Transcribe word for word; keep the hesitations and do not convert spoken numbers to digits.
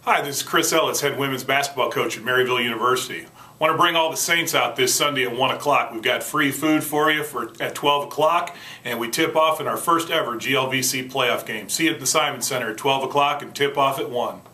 Hi, this is Chris Ellis, head women's basketball coach at Maryville University. Want to bring all the Saints out this Sunday at one o'clock. We've got free food for you for at twelve o'clock, and we tip off in our first ever G L V C playoff game. See you at the Simon Center at twelve o'clock and tip off at one.